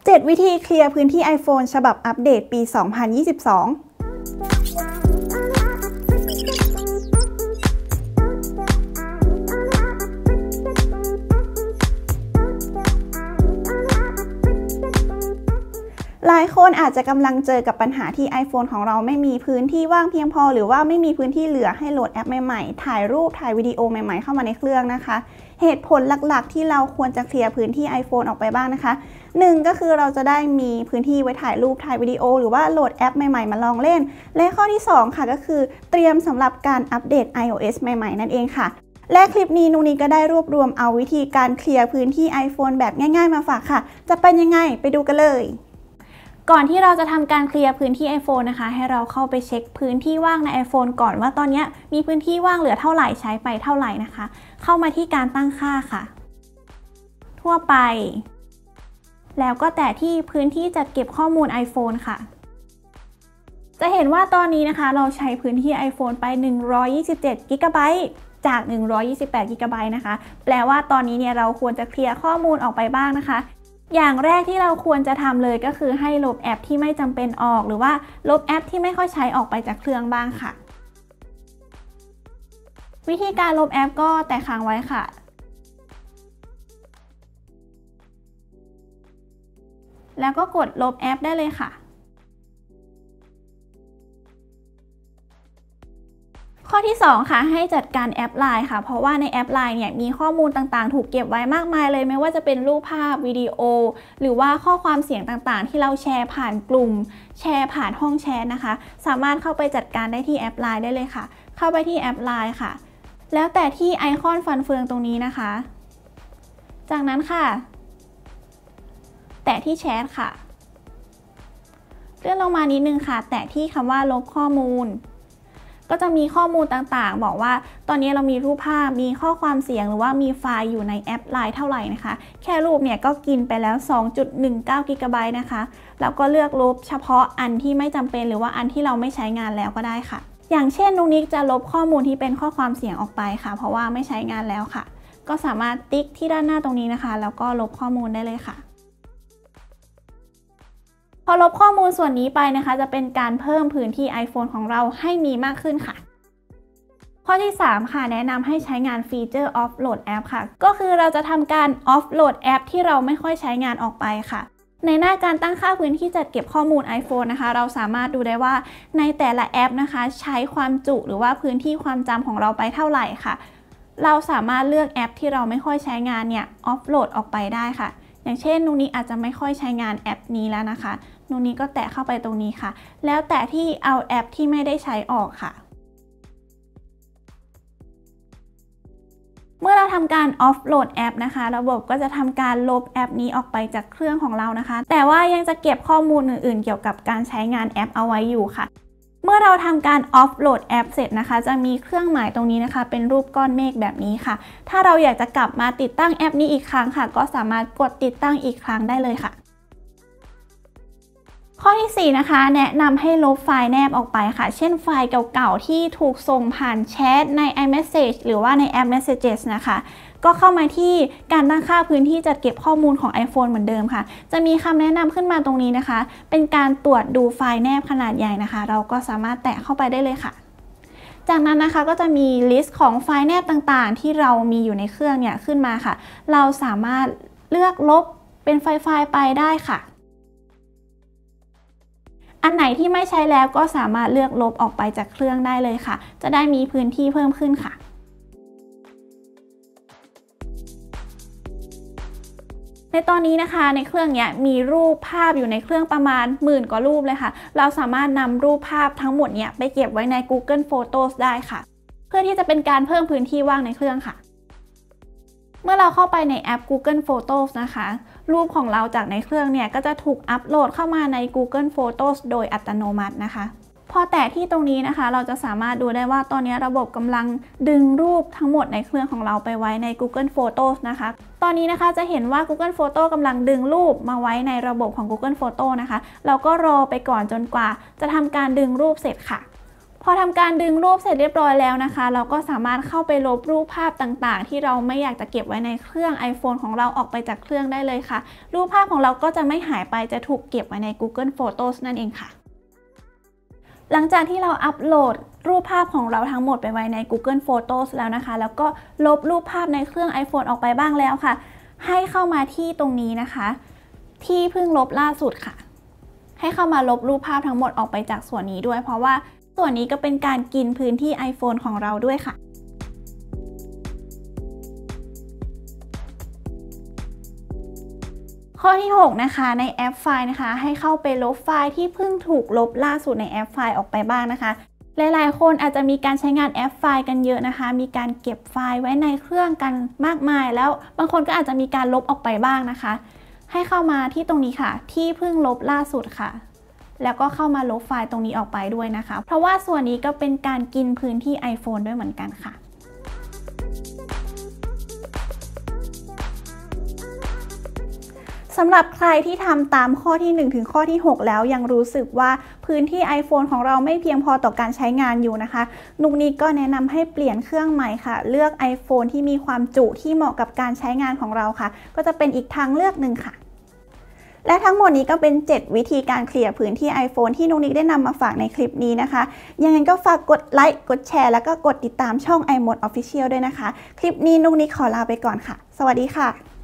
7 วิธีเคลียร์พื้นที่ iPhone ฉบับอัปเดตปี 2022หลายคนอาจจะกำลังเจอกับปัญหาที่ iPhone ของเราไม่มีพื้นที่ว่างเพียงพอหรือว่าไม่มีพื้นที่เหลือให้โหลดแอปใหม่ๆถ่ายรูปถ่ายวิดีโอใหม่ๆเข้ามาในเครื่องนะคะเหตุผลหลักๆที่เราควรจะเคลียร์พื้นที่ iPhone ออกไปบ้างนะคะ1ก็คือเราจะได้มีพื้นที่ไว้ถ่ายรูปถ่ายวิดีโอหรือว่าโหลดแอปใหม่ๆมาลองเล่นและข้อที่2ค่ะก็คือเตรียมสำหรับการอัปเดต iOS ใหม่ๆนั่นเองค่ะและคลิปนี้นุนี้ก็ได้รวบรวมเอาวิธีการเคลียร์พื้นที่ iPhone แบบง่ายๆมาฝากค่ะจะเป็นยังไงไปดูกันเลยก่อนที่เราจะทำการเคลียร์พื้นที่ iPhone นะคะให้เราเข้าไปเช็คพื้นที่ว่างใน iPhone ก่อนว่าตอนนี้มีพื้นที่ว่างเหลือเท่าไหร่ใช้ไปเท่าไหร่นะคะเข้ามาที่การตั้งค่าค่ะทั่วไปแล้วก็แตะที่พื้นที่จัดเก็บข้อมูล iPhone ค่ะจะเห็นว่าตอนนี้นะคะเราใช้พื้นที่ iPhone ไป127 GB จาก128 GB นะคะแปลว่าตอนนี้เนี่ยเราควรจะเคลียร์ข้อมูลออกไปบ้างนะคะอย่างแรกที่เราควรจะทำเลยก็คือให้ลบแอปที่ไม่จำเป็นออกหรือว่าลบแอปที่ไม่ค่อยใช้ออกไปจากเครื่องบ้างค่ะวิธีการลบแอปก็แตะค้างไว้ค่ะแล้วก็กดลบแอปได้เลยค่ะข้อที่2ค่ะให้จัดการแอป LINE ค่ะเพราะว่าในแอป LINE เนี่ยมีข้อมูลต่างๆถูกเก็บไว้มากมายเลยไม่ว่าจะเป็นรูปภาพวิดีโอหรือว่าข้อความเสียงต่างๆที่เราแชร์ผ่านกลุ่มแชร์ผ่านห้องแชทนะคะสามารถเข้าไปจัดการได้ที่แอป LINE ได้เลยค่ะเข้าไปที่แอป LINE ค่ะแล้วแต่ที่ไอคอนฟันเฟืองตรงนี้นะคะจากนั้นค่ะแตะที่แชทค่ะเลื่อนลงมานิดนึงค่ะแตะที่คำว่าลบข้อมูลก็จะมีข้อมูลต่างๆบอกว่าตอนนี้เรามีรูปภาพมีข้อความเสียงหรือว่ามีไฟล์อยู่ในแอป LINE เท่าไหร่นะคะแค่รูปเนี่ยก็กินไปแล้ว 2.19 GB นะคะแล้วก็เลือกลบเฉพาะอันที่ไม่จำเป็นหรือว่าอันที่เราไม่ใช้งานแล้วก็ได้ค่ะอย่างเช่นนุนิกจะลบข้อมูลที่เป็นข้อความเสียงออกไปค่ะเพราะว่าไม่ใช้งานแล้วค่ะก็สามารถติ๊กที่ด้านหน้าตรงนี้นะคะแล้วก็ลบข้อมูลได้เลยค่ะพอลบข้อมูลส่วนนี้ไปนะคะจะเป็นการเพิ่มพื้นที่ iPhone ของเราให้มีมากขึ้นค่ะข้อที่3ค่ะแนะนำให้ใช้งานฟีเจอร์ Offload App ค่ะก็คือเราจะทำการ Offload App ที่เราไม่ค่อยใช้งานออกไปค่ะในหน้าการตั้งค่าพื้นที่จัดเก็บข้อมูล iPhone นะคะเราสามารถดูได้ว่าในแต่ละแอปนะคะใช้ความจุหรือว่าพื้นที่ความจำของเราไปเท่าไหร่ค่ะเราสามารถเลือกแอปที่เราไม่ค่อยใช้งานเนี่ย Offload ออกไปได้ค่ะอย่างเช่นนุนี้อาจจะไม่ค่อยใช้งานแอปนี้แล้วนะคะนุนี้ก็แตะเข้าไปตรงนี้ค่ะแล้วแตะที่เอาแอปที่ไม่ได้ใช้ออกค่ะเมื่อเราทำการ offload แอปนะคะระบบก็จะทำการลบแอปนี้ออกไปจากเครื่องของเรานะคะแต่ว่ายังจะเก็บข้อมูลอื่นๆเกี่ยวกับการใช้งานแอปเอาไว้อยู่ค่ะเมื่อเราทำการ offload แอปเสร็จนะคะจะมีเครื่องหมายตรงนี้นะคะเป็นรูปก้อนเมฆแบบนี้ค่ะถ้าเราอยากจะกลับมาติดตั้งแอปนี้อีกครั้งค่ะก็สามารถกดติดตั้งอีกครั้งได้เลยค่ะข้อที่4นะคะแนะนำให้ลบไฟล์แนบออกไปค่ะเช่นไฟล์เก่าๆที่ถูกส่งผ่านแชทใน iMessage หรือว่าในแอป Messages นะคะก็เข้ามาที่การตั้งค่าพื้นที่จัดเก็บข้อมูลของ iPhone เหมือนเดิมค่ะจะมีคำแนะนำขึ้นมาตรงนี้นะคะเป็นการตรวจดูไฟล์แนบขนาดใหญ่นะคะเราก็สามารถแตะเข้าไปได้เลยค่ะจากนั้นนะคะก็จะมีลิสต์ของไฟล์แนบต่างๆที่เรามีอยู่ในเครื่องเนี่ยขึ้นมาค่ะเราสามารถเลือกลบเป็นไฟล์ไปได้ค่ะอันไหนที่ไม่ใช้แล้วก็สามารถเลือกลบออกไปจากเครื่องได้เลยค่ะจะได้มีพื้นที่เพิ่มขึ้นค่ะในตอนนี้นะคะในเครื่องเนี้ยมีรูปภาพอยู่ในเครื่องประมาณ10,000 กว่ารูปเลยค่ะเราสามารถนำรูปภาพทั้งหมดเนี้ยไปเก็บไว้ใน Google Photos ได้ค่ะเพื่อที่จะเป็นการเพิ่มพื้นที่ว่างในเครื่องค่ะเมื่อเราเข้าไปในแอป Google Photos นะคะรูปของเราจากในเครื่องเนี่ยก็จะถูกอัปโหลดเข้ามาใน Google Photos โดยอัตโนมัตินะคะพอแตะที่ตรงนี้นะคะเราจะสามารถดูได้ว่าตอนนี้ระบบกำลังดึงรูปทั้งหมดในเครื่องของเราไปไว้ใน Google Photos นะคะตอนนี้นะคะจะเห็นว่า Google Photo กำลังดึงรูปมาไว้ในระบบของ Google Photo นะคะเราก็รอไปก่อนจนกว่าจะทำการดึงรูปเสร็จค่ะพพอทำการดึงรูปเสร็จเรียบร้อยแล้วนะคะเราก็สามารถเข้าไปลบรูปภาพต่างๆที่เราไม่อยากจะเก็บไว้ในเครื่อง iPhone ของเราออกไปจากเครื่องได้เลยค่ะรูปภาพของเราก็จะไม่หายไปจะถูกเก็บไว้ใน Google Photos นั่นเองค่ะหลังจากที่เราอัปโหลดรูปภาพของเราทั้งหมดไปไว้ใน Google Photos แล้วนะคะแล้วก็ลบรูปภาพในเครื่อง iPhone ออกไปบ้างแล้วค่ะให้เข้ามาที่ตรงนี้นะคะที่เพิ่งลบล่าสุดค่ะให้เข้ามาลบรูปภาพทั้งหมดออกไปจากส่วนนี้ด้วยเพราะว่าส่วนนี้ก็เป็นการกินพื้นที่ iPhone ของเราด้วยค่ะข้อที่6นะคะในแอปไฟล์นะคะให้เข้าไปลบไฟล์ที่เพิ่งถูกลบล่าสุดในแอปไฟล์ออกไปบ้างนะคะหลายๆคนอาจจะมีการใช้งานแอปไฟล์กันเยอะนะคะมีการเก็บไฟล์ไว้ในเครื่องกันมากมายแล้วบางคนก็อาจจะมีการลบออกไปบ้างนะคะให้เข้ามาที่ตรงนี้ค่ะที่เพิ่งลบล่าสุดค่ะแล้วก็เข้ามาลบไฟล์ตรงนี้ออกไปด้วยนะคะเพราะว่าส่วนนี้ก็เป็นการกินพื้นที่ iPhone ด้วยเหมือนกันค่ะสำหรับใครที่ทำตามข้อที่1ถึงข้อที่6แล้วยังรู้สึกว่าพื้นที่ iPhone ของเราไม่เพียงพอต่อการใช้งานอยู่นะคะนุกนี้ก็แนะนำให้เปลี่ยนเครื่องใหม่ค่ะเลือก iPhone ที่มีความจุที่เหมาะกับการใช้งานของเราค่ะก็จะเป็นอีกทางเลือกหนึ่งค่ะและทั้งหมดนี้ก็เป็น7วิธีการเคลียร์พื้นที่ iPhone ที่นุกนิกได้นำมาฝากในคลิปนี้นะคะยังไงก็ฝากกดไลค์กดแชร์แล้วก็กดติดตามช่อง iMode Official ด้วยนะคะคลิปนี้นุกนิกขอลาไปก่อนค่ะสวัสดีค่ะ